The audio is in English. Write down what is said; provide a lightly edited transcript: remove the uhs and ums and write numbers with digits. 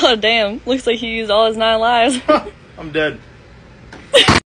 Oh, damn. Looks like he used all his 9 lives. I'm dead.